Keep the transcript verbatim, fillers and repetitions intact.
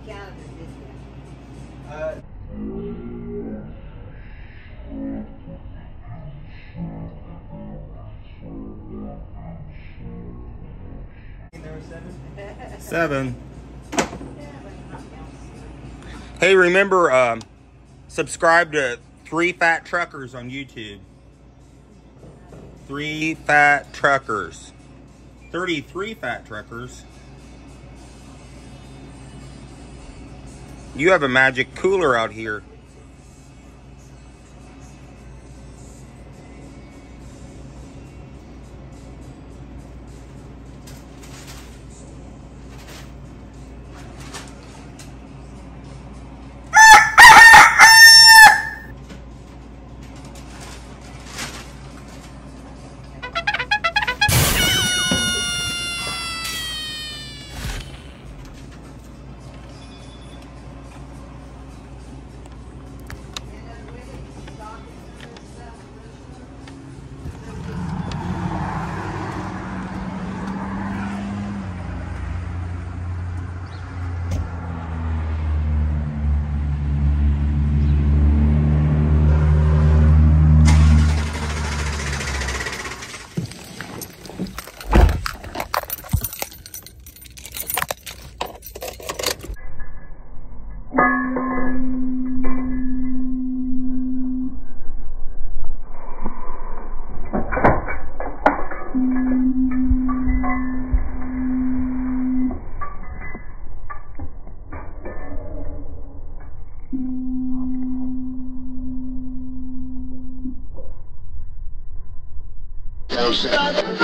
Uh, Seven. Hey, remember, um, subscribe to Three Fat Truckers on YouTube. Three Fat Truckers. thirty-three Fat Truckers. You have a magic cooler out here. Stop.